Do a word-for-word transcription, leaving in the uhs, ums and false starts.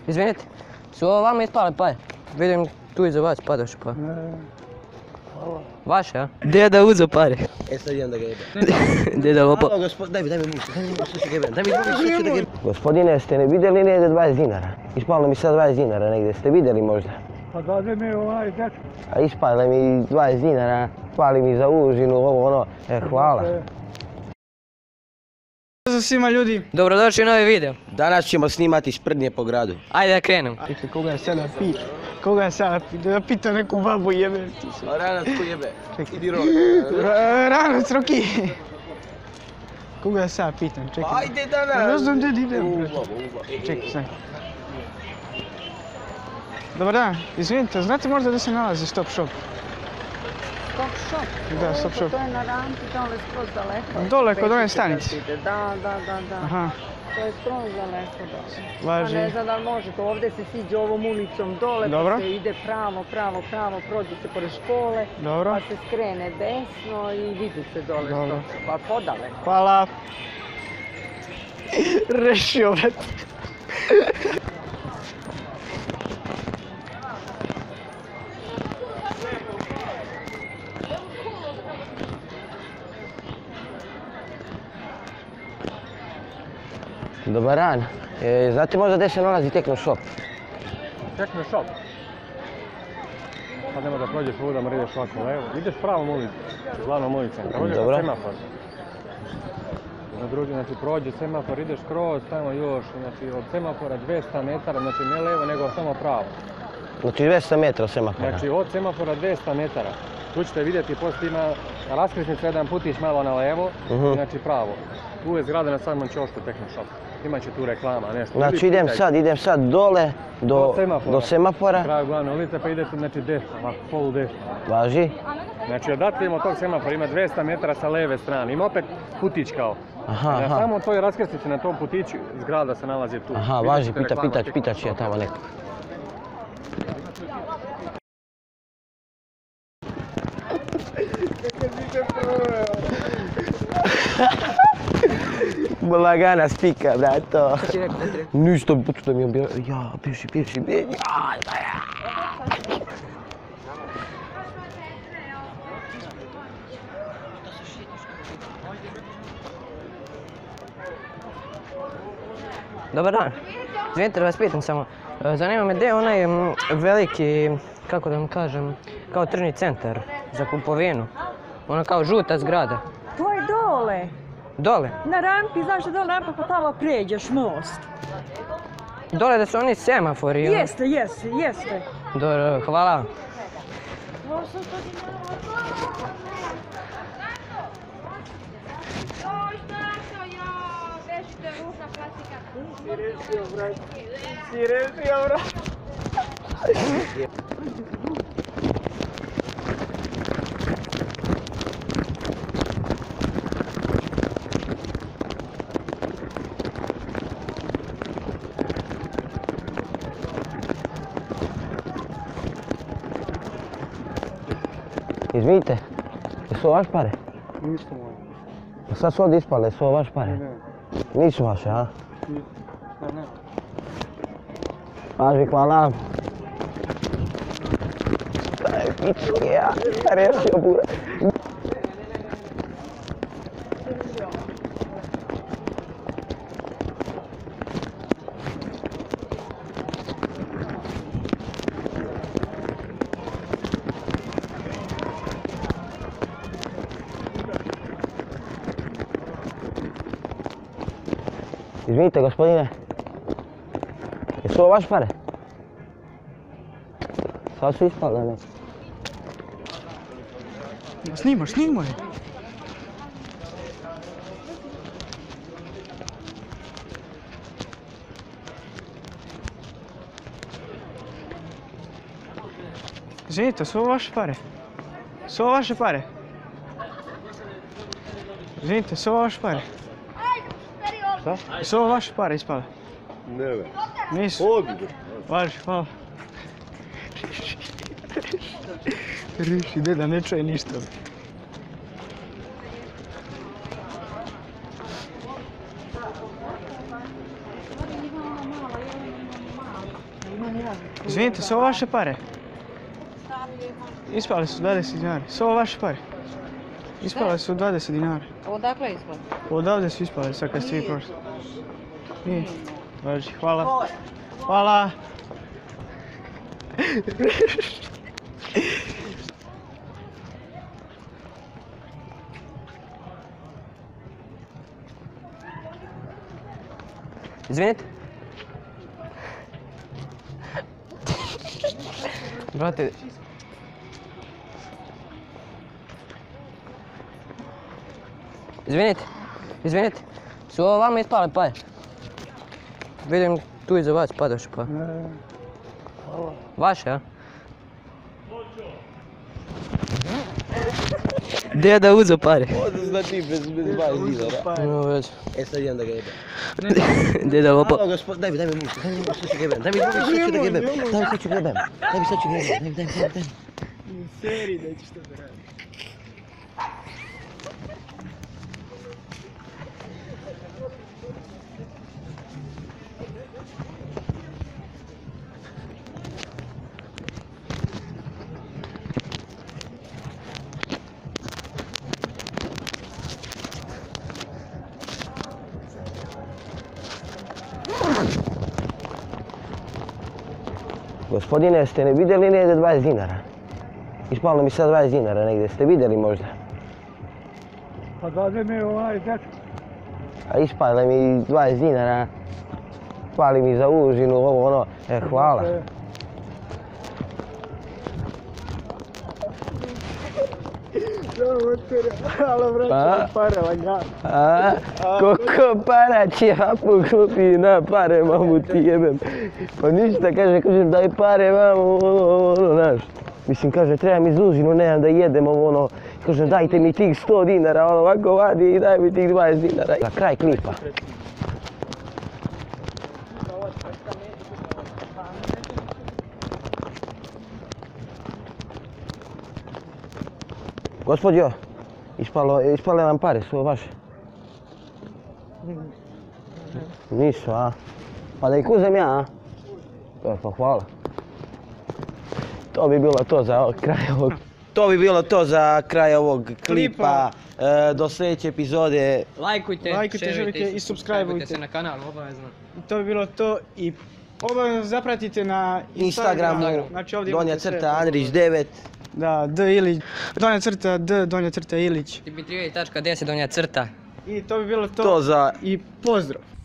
Izvinite, su ovo vama ispale pare? Vidim tu iza vas padaš pa. Hvala. Vaše, a? Deda uzeo pare. E sad idem da ga jebem. Deda lopao. Halo, gospod, daj mi, daj mi mušu, daj mi mušu, što ću ga jebem, daj mi mušu, što ću da ga jebem. Gospodine, jeste ne vidjeli negdje dvadeset dinara? Ispalo mi sad dvadeset dinara negdje, ste vidjeli možda? Pa dade mi onaj dečko. A ispale mi dvadeset dinara, hvali mi za užinu, ovo ono, e, hvala. Pozdrav svima ljudi. Dobrodošli u novi video. Danas ćemo snimati sprdnje po gradu. Ajde da krenemo. Čekaj, koga je sada pita? Koga je sada pita? Da pita neku babu jebe. A ranac ko jebe? Idi roli. Ranac Roki. Koga je sada pitan? Čekaj. Ajde danas. Ne znam gdje idem. Uba, uba. Čekaj, sad. Dobar dan, izvinite, znate možda da se nalazi Stop Shop? Stop Shop? Da, Stop Shop. To je na rampi, dole skroz daleko. Dole, kod one stanice? Da, da, da, da. Aha. To je skroz daleko, da. Važi. Pa ne znam da li možete, ovdje se siđe ovom ulicom dole, Dobro. pa se ide pravo, pravo, pravo, prođe se pored škole, Dobro. pa se skrene desno i vidi se dole Dobro. Stop Shop, pa podale. Hvala. Rešio, vrat. Dobar dan. E, znate možda gdje se nalazi Techno Shop? Techno Shop. Sad nema da prođeš svuda, mora ideš ovako levo. Ideš pravom ulicom, glavnom ulicom. Kad uđeš na semafor. Na drugi, znači prođe semafor, ideš kroz, tamo još, znači od semafora dvesta metara, znači ne levo, nego samo pravo. Znači dvesta metra od semafora. Znači od semafora dvesta metara. Tu ćete vidjeti, poslije ima raskrsnica, jedan putić malo na levo, Mhm. znači pravo. Tu je zgrada na samom ćošku Techno Shop. Imaće tu reklama, nešto. Znači idem sad, idem sad dole do, Do semafora. do semafora. Na kraju glavne ulice pa idete znači desno, ovako polu desno. Važi. Znači odatle od tog semafora ima dvesta metara sa leve strane, ima opet putić kao. Aha, Na aha. samom toj raskrsnici na tom putiću zgrada se nalazi tu. Aha, Vidjet važi, ćete pita, reklamu pita, Techno pita će Shopa. tamo neko. Lagana spika, brato. Šta ti rekao, šta ti rekao? Ništa, putu da mi je objavio. Ja, piši, piši, piši. Dobar dan. Izvinite da vas pitam samo. E, Zanima me gdje je onaj mm, veliki, kako da vam kažem, kao tržni centar za kupovinu. Ona kao žuta zgrada. To je dole, Dole. na rampi, znaš da dole rampa pa tamo pređeš most. Dole da su oni semafori. ono. Jeste, jeste, jeste. Dobro, hvala. Si rešio, vrat. Izvinite, jesu ovo vaš pare? Nisu moji. Pa sad su ovdje ispale, jesu ovo vaš pare? Ne, Nisu vaše, a? ne, ne. Važi, hvala. Daj, piču, ja, rešio bura. Izvinite, gospodine. Jesu ovo vaše pare? Sad su ispale, ne? Snimaš, snimaj. Izvinite, su ovo vaše pare? Su ovo vaše pare? Izvinite, su ovo vaše pare? Šta? Su ovo vaše pare ispale? Ne, ne. Nisu? Odlično. Važi, hvala. Riši, deda ne čuje ništa. Izvinite, su ovo vaše pare? Ispale su dvadeset dinara. Su ovo vaše pare? Ispale su dvadeset dinara. Odakle ispod? Odavde su ispale, sad kad ste vi prošli. Nije. Važi, hvala. Hvala. Izvinite. Brate. Izvinite. Izvinite. Su ovo vama ispale pare? Vidim tu iza vas padaš pa. Vaše, a? Deda uzo pare. Odo znači bez dvadeset dinara. No već. E sad idem da ga jebem. Deda lopo. Alo gospod, daj mi, daj mi mušku, daj mi mušku, sad ću ga jebem. Daj mi mušku, sad ću da ga jebem. Daj mi, sad ću ga jebem. Daj mi, sad ću ga jebem. Daj mi, daj mi, daj mi, daj mi. Seri, nećeš to da radi. Gospodine, ste ne vidjeli negdje dvadeset dinara? Ispalo mi sad dvadeset dinara negdje, ste vidjeli možda? Pa dade mi ovaj dečko. A ispale mi dvadeset dinara. Hvali mi za užinu, ovo ono. E, hvala. Alo, vraćam pare, lagano. A, koliko para će hapu klupi na pare, mamu ti jebem. Pa ništa, kaže, kažem daj pare, mamu, ono, ono, znaš. Mislim, kaže, treba mi zuzinu, nemam da jedem, ono, kažem, dajte mi tih sto dinara, ono, ovako vadi i daj mi tih dvadeset dinara. Za kraj klipa. Gospodjo, ispalo, ispale vam pare, su ovo vaše? Nisu, a? Pa da ih uzem ja, a? E, pa hvala. To bi bilo to za kraj ovog... To bi bilo to za kraj ovog klipa. E, do sljedeće epizode. Lajkujte, Lajkujte, želite i subscribeujte se na kanal, obavezno. To bi bilo to i obavezno zapratite na Instagramu, Znači ovdje donja imate sve. crta Andrić devet. Da, D Ilić, donja crta D, donja crta Ilić. Dimitrijević tačka deset donja crta. I to bi bilo to. To za... I pozdrav.